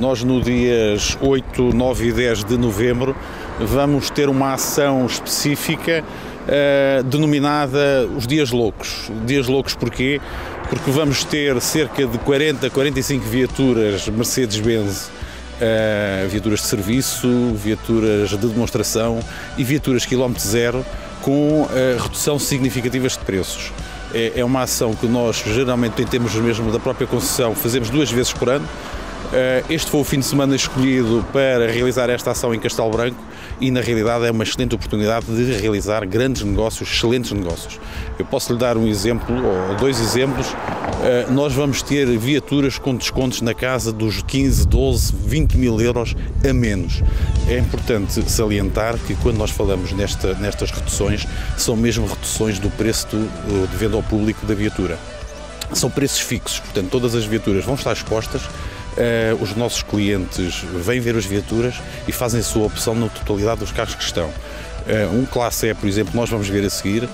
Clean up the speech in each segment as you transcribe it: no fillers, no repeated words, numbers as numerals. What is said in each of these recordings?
Nós no dias 8, 9 e 10 de novembro vamos ter uma ação específica denominada os Dias Loucos. Dias Loucos porquê? Porque vamos ter cerca de 40, 45 viaturas Mercedes-Benz, viaturas de serviço, viaturas de demonstração e viaturas quilómetro zero com redução significativas de preços. É uma ação que nós geralmente temos mesmo da própria concessão, fazemos 2 vezes por ano. Este foi o fim de semana escolhido para realizar esta ação em Castelo Branco e, na realidade, é uma excelente oportunidade de realizar grandes negócios, excelentes negócios. Eu posso lhe dar um exemplo, ou 2 exemplos. Nós vamos ter viaturas com descontos na casa dos 15, 12, 20 mil euros a menos. É importante salientar que quando nós falamos nestas reduções, são mesmo reduções do preço de venda ao público da viatura. São preços fixos, portanto todas as viaturas vão estar expostas. Os nossos clientes vêm ver as viaturas e fazem a sua opção na totalidade dos carros que estão. Um Classe E, por exemplo, nós vamos ver a seguir,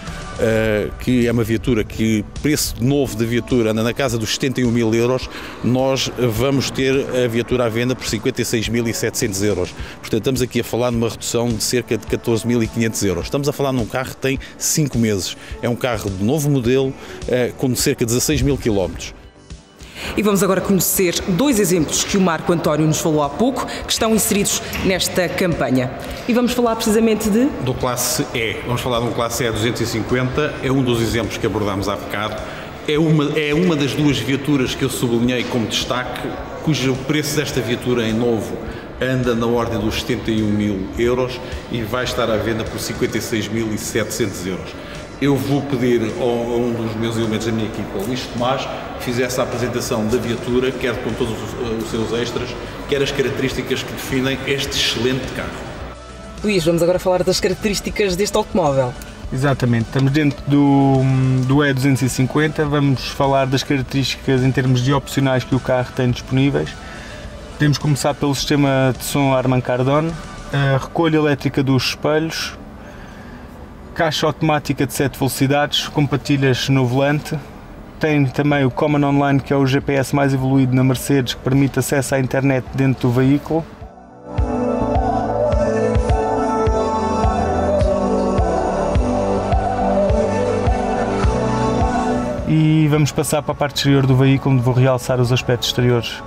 que é uma viatura que o preço novo da viatura anda na casa dos 71 mil euros, nós vamos ter a viatura à venda por 56.700 euros. Portanto, estamos aqui a falar de uma redução de cerca de 14.500 euros. Estamos a falar num carro que tem 5 meses. É um carro de novo modelo, com cerca de 16 mil quilómetros. E vamos agora conhecer 2 exemplos que o Marco António nos falou há pouco, que estão inseridos nesta campanha. E vamos falar precisamente do Classe E. Vamos falar de um Classe E 250, é um dos exemplos que abordámos há bocado. É uma das 2 viaturas que eu sublinhei como destaque, cujo preço desta viatura em novo anda na ordem dos 71 mil euros e vai estar à venda por 56.700 euros. Eu vou pedir a um dos meus elementos da minha equipa, o Luís Tomás, que fizesse a apresentação da viatura, quer com todos os seus extras, quer as características que definem este excelente carro. Luís, vamos agora falar das características deste automóvel. Exatamente, estamos dentro do E250, vamos falar das características em termos de opcionais que o carro tem disponíveis. Podemos começar pelo sistema de som Harman Kardon, a recolha elétrica dos espelhos, caixa automática de 7 velocidades, com patilhas no volante. Tem também o Common Online, que é o GPS mais evoluído na Mercedes, que permite acesso à internet dentro do veículo. E vamos passar para a parte exterior do veículo, onde vou realçar os aspectos exteriores.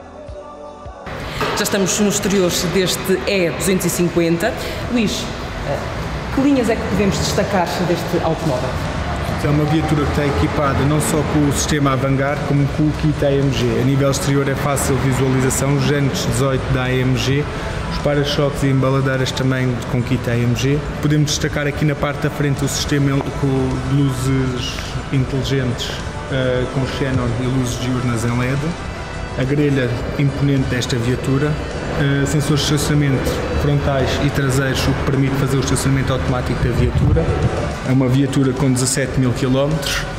Já estamos no exterior deste E250. Luís, que linhas é que podemos destacar deste automóvel? É uma viatura que está equipada não só com o sistema Avangar, como com o kit AMG. A nível exterior é fácil visualização, os jantes 18 da AMG, os para-choques e embaladeiras também com kit AMG. Podemos destacar aqui na parte da frente o sistema com luzes inteligentes com xenon e luzes diurnas em LED. A grelha imponente desta viatura, sensores de estacionamento frontais e traseiros, o que permite fazer o estacionamento automático da viatura. É uma viatura com 17 mil km,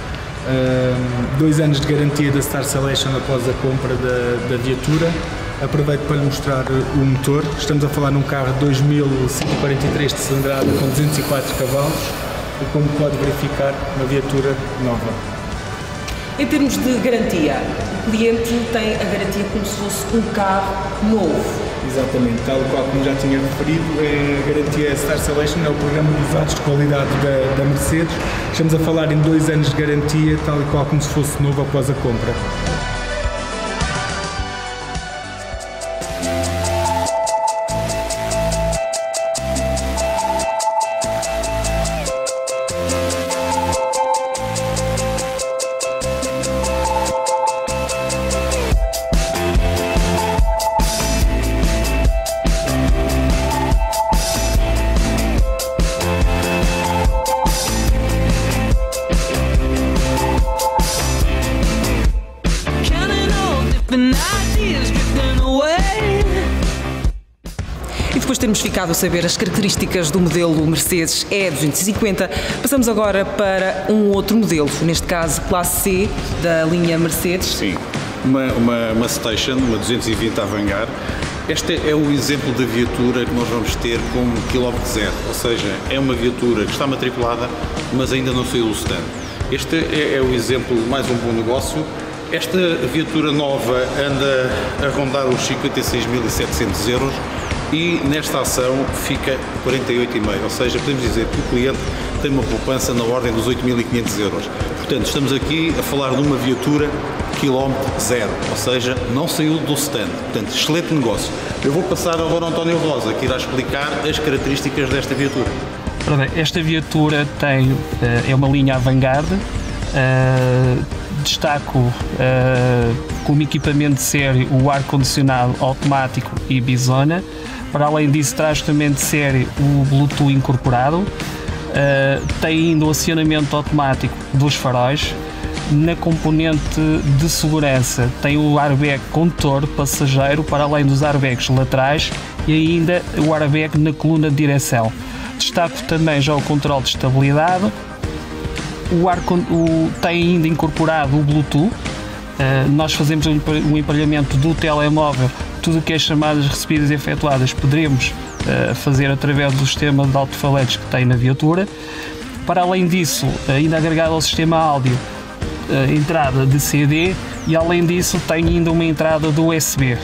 2 anos de garantia da Star Selection após a compra da viatura. Aproveito para lhe mostrar o motor. Estamos a falar num carro de 2143 de cilindrada com 204 cavalos e, como pode verificar, uma viatura nova. Em termos de garantia, o cliente tem a garantia como se fosse um carro novo. Exatamente, tal qual como já tinha referido, a garantia Star Selection é o programa de usados de qualidade da Mercedes. Estamos a falar em 2 anos de garantia, tal e qual como se fosse novo após a compra. E depois de termos ficado a saber as características do modelo Mercedes E250, passamos agora para um outro modelo, neste caso Classe C da linha Mercedes. Sim, uma Station, uma 220 Avangar. Este é o exemplo da viatura que nós vamos ter como quilómetro zero, ou seja, é uma viatura que está matriculada, mas ainda não saiu do stand. Este é o exemplo de mais um bom negócio. Esta viatura nova anda a rondar os 56.700 euros e nesta ação fica 48,5, ou seja, podemos dizer que o cliente tem uma poupança na ordem dos 8.500 euros. Portanto, estamos aqui a falar de uma viatura quilómetro zero, ou seja, não saiu do stand. Portanto, excelente negócio. Eu vou passar ao Dr. António Rosa, que irá explicar as características desta viatura. Esta viatura é uma linha avant-garde. Destaco como equipamento de série o ar-condicionado automático e bisona. Para além disso, traz também de série o Bluetooth incorporado. Tem ainda o acionamento automático dos faróis. Na componente de segurança tem o airbag condutor passageiro, para além dos airbags laterais, e ainda o airbag na coluna de direção. Destaco também já o controle de estabilidade. Tem ainda incorporado o Bluetooth. Nós fazemos um emparelhamento do telemóvel. Tudo o que é chamadas recebidas e efetuadas poderemos fazer através do sistema de alto-falantes que tem na viatura. Para além disso, ainda agregado ao sistema áudio, entrada de CD, e além disso tem ainda uma entrada do USB.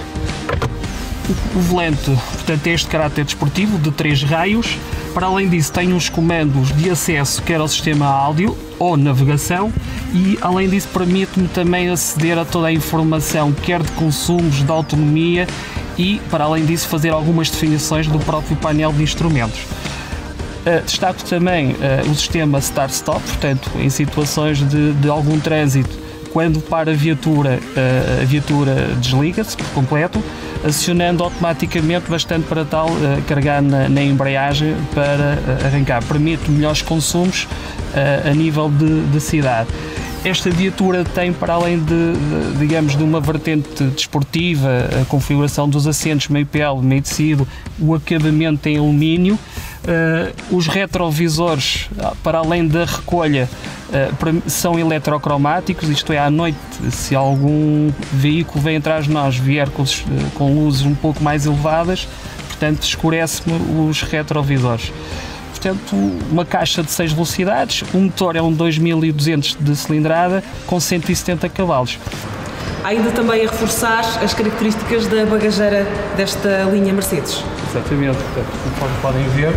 O volante, portanto, é este caráter desportivo de 3 raios. Para além disso, tem uns comandos de acesso quer ao sistema áudio ou navegação, e além disso permite-me também aceder a toda a informação, quer de consumos, de autonomia, e para além disso fazer algumas definições do próprio painel de instrumentos. Destaco também o sistema Start-Stop, portanto, em situações de algum trânsito, quando para a viatura desliga-se por completo, acionando automaticamente, bastante para tal, carregar na embreagem para arrancar. Permite melhores consumos a nível de cidade. Esta viatura tem, para além de uma vertente desportiva, a configuração dos assentos meio pele, meio tecido, o acabamento em alumínio, os retrovisores, para além da recolha, são eletrocromáticos, isto é, à noite, se algum veículo vem atrás de nós vier com luzes um pouco mais elevadas, portanto, escurece-me os retrovisores. Portanto, uma caixa de 6 velocidades, o motor é um 2200 de cilindrada com 170 cavalos. Há ainda também a reforçar as características da bagageira desta linha Mercedes. Exatamente, portanto, conforme podem ver,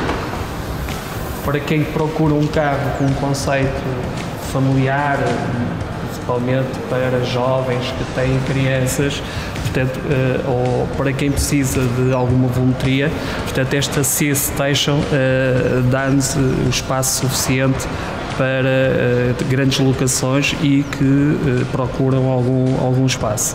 para quem procura um carro com um conceito familiar, principalmente para jovens que têm crianças, portanto, ou para quem precisa de alguma volumetria, portanto, esta C-Station dá-nos o espaço suficiente para grandes locações e que procuram algum espaço.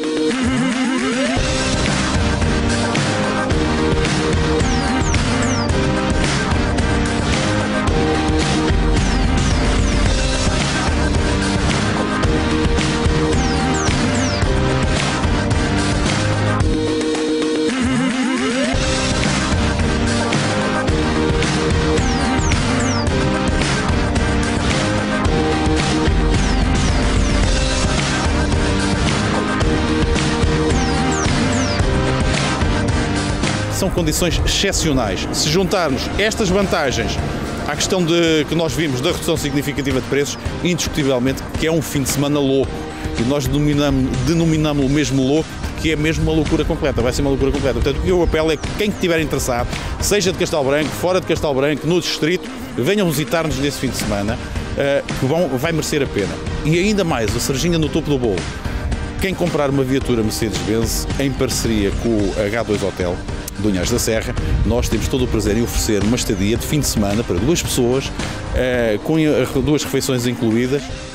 São condições excepcionais. Se juntarmos estas vantagens à questão que nós vimos da redução significativa de preços, indiscutivelmente que é um fim de semana louco. E nós denominamos-lo mesmo louco, que é mesmo uma loucura completa, vai ser uma loucura completa. Portanto, o que eu apelo é que quem estiver interessado, seja de Castelo Branco, fora de Castelo Branco, no distrito, venham visitar-nos nesse fim de semana, que vai merecer a pena. E ainda mais, a cerejinha no topo do bolo. Quem comprar uma viatura Mercedes-Benz em parceria com o H2 Hotel de Unhais da Serra, nós temos todo o prazer em oferecer uma estadia de fim de semana para 2 pessoas, com 2 refeições incluídas.